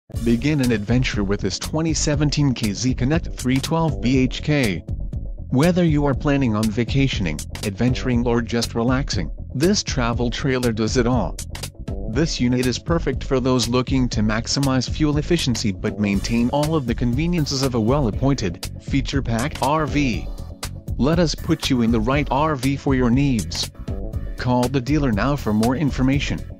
Begin an adventure with this 2017 KZ Connect 312 BHK. Whether you are planning on vacationing, adventuring or just relaxing, this travel trailer does it all. This unit is perfect for those looking to maximize fuel efficiency but maintain all of the conveniences of a well-appointed, feature-packed RV. Let us put you in the right RV for your needs. Call the dealer now for more information.